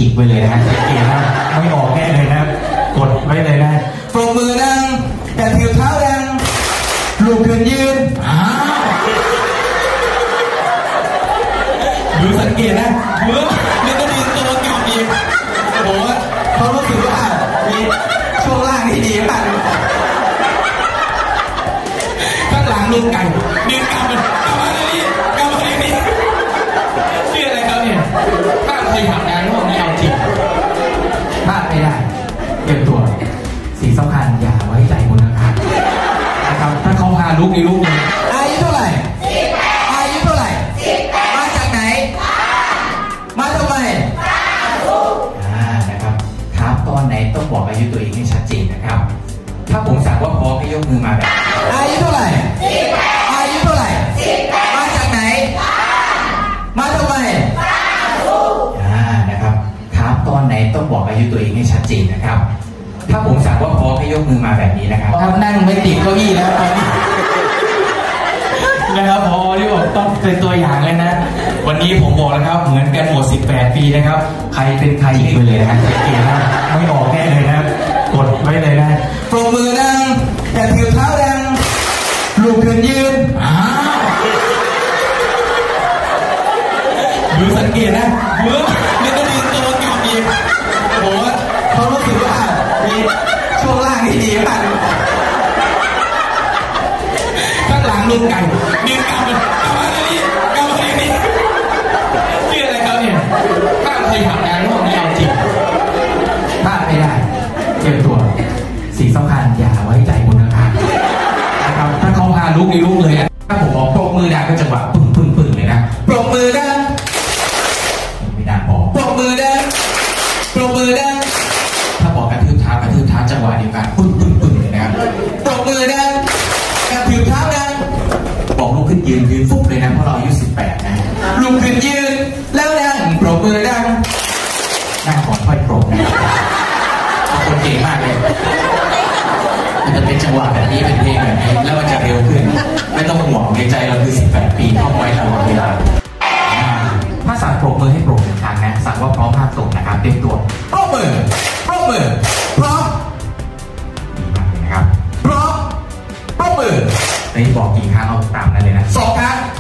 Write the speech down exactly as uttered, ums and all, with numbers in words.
ฉีกไปเลยนะฮะสังเกตนะไม่ออกแน่เลยนะกดไว้เลยนะปรบมือดังแต่ถือเท้าดังลูกขึ้นยืนอ้าวดูสังเกตนะดูแล้วก็ดีตัวกลับอีกโอ้โหเขารู้สึกว่ามีช่วงล่างที่ดีมากข้างหลังลูกไก่ยืนกลับมันกลับมาเลยนี่กลับมาเลยนี่ชื่ออะไรครับเนี่ยถ้าเคยทำงานพวกนี้เอาจริงพลาดไม่ได้เตรียมตัวสิ่งสำคัญอย่าไว้ใจคนนะครับนะครับถ้าเขาพาลูกในลูกนี้อายุเท่าไหร่อายุเท่าไหร่มาจากไหนมาทำไมอ่านะครับถามตอนไหนต้องบอกอายุตัวเองให้ชัดเจนนะครับถ้าผมสั่งว่าพร้อมให้ยกมือมาแบบอายุเท่าไหร่อายุเท่าไหร่มาจากไหนมาทำไมอ่านะครับถามตอนไหนต้องบอกอายุตัวเองให้ชัดเจนนะครับถ้าผมสั่งว่าพร้อมให้ยกมือมาแบบนี้นะครับถ้านั่งไม่ติดเก้าอี้แล้วตอนนี้นะครับพอที่บอกต้องเป็นตัวอย่างเลยนะวันนี้ผมบอกแล้วครับเหมือนกันหมดสิบแปดปีนะครับใครเป็นใครอีกไปเลยนะฮะสังเกตนะไม่ออกแน่เลยนะกดไว้เลยนะปรบมือดังแต่ถือเท้าดังลูกขึ้นยืนอ้าวดูสังเกตนะดูแล้วก็ดีตัวกลับอีกโอ้โหเขารู้สึกว่ามีช่วงล่างที่ดีมากข้างหลังลูกไก่ยืนกลับมันกลับมาเลยนี่กลับมาเลยนี่ชื่ออะไรครับเนี่ยถ้าเคยทำงานพวกนี้เอาจริงพลาดไม่ได้เตรียมตัวสิ่งสำคัญอย่าไว้ใจคนนะครับนะครับถ้าเขาพาลูกในลูกเลยถ้าผมบอกปรบมือดังก็จังหวะปึ้งปึ้งปึ้งเลยนะปรบมือดังไม่ดังพอปรบมือดังปรบมือดังถ้าบอกกระทืบเท้ากระทืบเท้าจังหวะเดียวกันปึ้งปึ้งปึ้งเลยนะครับปรบมือดังกระทืบเท้าดังบอกลูกขึ้นยืนยืนฟุบเลยนะเพราะเราอายุสิบแปดนะลูกขึ้นยืนแล้วดังปรบมือดังนั่งก่อนค่อยปรบนะครับคนเก่งมากเลยมันจะเป็นจังหวะแบบนี้เป็นเพลงแบบนี้แล้วมันจะเร็วขึ้นไม่ต้องห่วงในใจเราคือสิบแปดปีท่องไว้ตลอดเวลาถ้าสั่งปรบมือให้ปรบหนึ่งครั้งนะสั่งว่าพร้อมห้ามตกนะครับเตรียมตัวปรบมือปรบมือพร้อมดีมากเลยนะครับพร้อมปรบมือในบอกกี่ครั้งเอาตามนั้นเลยนะสองครั้ง